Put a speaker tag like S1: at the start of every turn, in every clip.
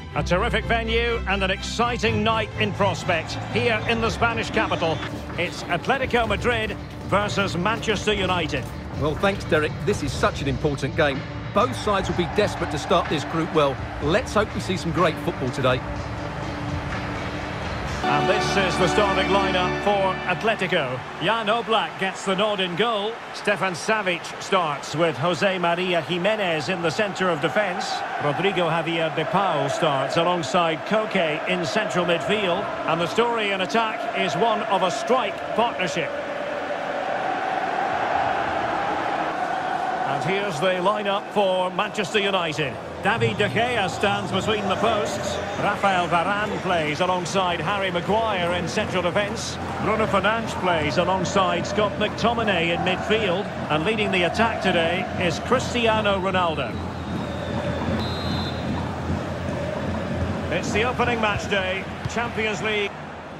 S1: A terrific venue and an exciting night in prospect here in the Spanish capital. It's Atletico Madrid versus Manchester United.
S2: Well, thanks, Derek. This is such an important game. Both sides will be desperate to start this group well. Let's hope we see some great football today.
S1: And this is the starting lineup for Atletico. Jan Oblak gets the nod in goal. Stefan Savic starts with Jose Maria Jimenez in the centre of defence. Rodrigo Javier de Pau starts alongside Koke in central midfield. And the story in attack is one of a strike partnership. And here's the lineup for Manchester United. David De Gea stands between the posts. Rafael Varane plays alongside Harry Maguire in central defence. Bruno Fernandes plays alongside Scott McTominay in midfield. And leading the attack today is Cristiano Ronaldo. It's the opening match day, Champions League.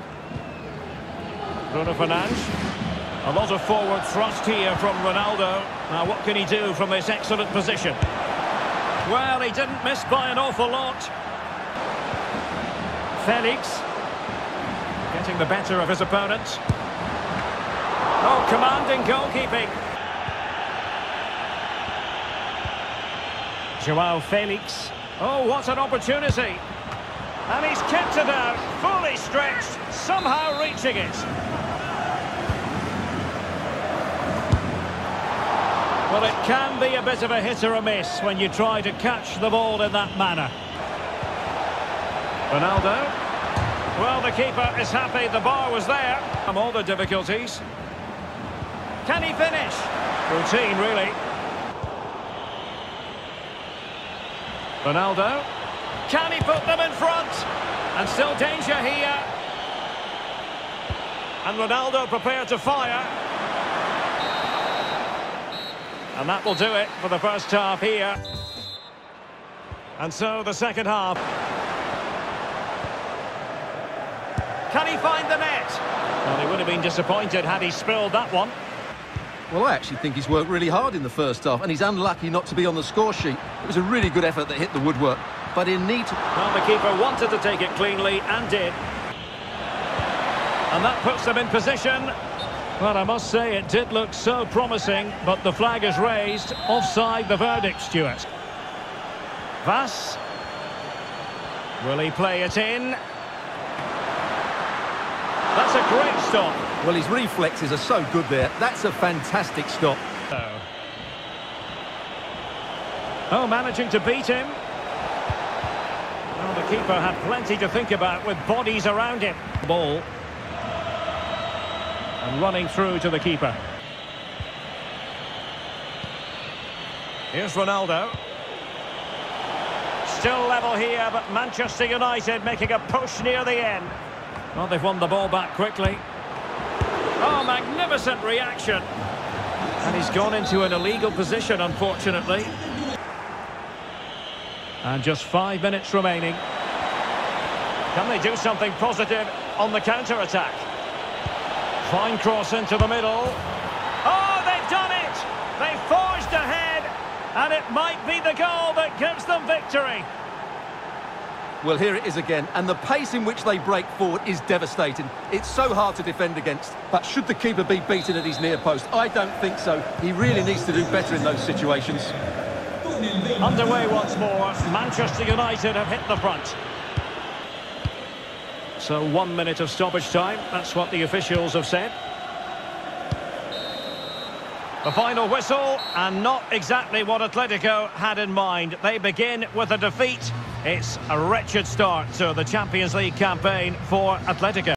S1: Bruno Fernandes. A lot of forward thrust here from Ronaldo. Now what can he do from this excellent position? Well, he didn't miss by an awful lot. Felix. Getting the better of his opponent. Oh, commanding goalkeeping. Joao Felix. Oh, what an opportunity. And he's kept it out, fully stretched, somehow reaching it. Well, it can be a bit of a hit or a miss when you try to catch the ball in that manner. Ronaldo. Well, the keeper is happy the bar was there. From all the difficulties. Can he finish? Routine, really. Ronaldo. Can he put them in front? And still danger here. And Ronaldo prepared to fire. And that will do it for the first half here. And so the second half. Can he find the net? Well, he would have been disappointed had he spilled that one.
S2: Well, I actually think he's worked really hard in the first half, and he's unlucky not to be on the score sheet. It was a really good effort that hit the woodwork, but in need to...
S1: Well, the keeper wanted to take it cleanly and did. And that puts them in position. Well, I must say it did look so promising, but the flag is raised. Offside the verdict, Stuart. Vass. Will he play it in? That's a great stop.
S2: Well, his reflexes are so good there. That's a fantastic stop.
S1: Oh, managing to beat him. Well, the keeper had plenty to think about with bodies around him. Ball. And running through to the keeper. Here's Ronaldo. Still level here, but Manchester United making a push near the end. Well, they've won the ball back quickly. Oh, magnificent reaction. And he's gone into an illegal position, unfortunately. And just 5 minutes remaining. Can they do something positive on the counter-attack? Fine cross into the middle. Oh, they've done it! They've forged ahead, and it might be the goal that gives them victory.
S2: Well, here it is again, and the pace in which they break forward is devastating. It's so hard to defend against, but should the keeper be beaten at his near post? I don't think so. He really needs to do better in those situations.
S1: Underway once more. Manchester United have hit the front. So 1 minute of stoppage time, that's what the officials have said. The final whistle, and not exactly what Atletico had in mind. They begin with a defeat. It's a wretched start to the Champions League campaign for Atletico.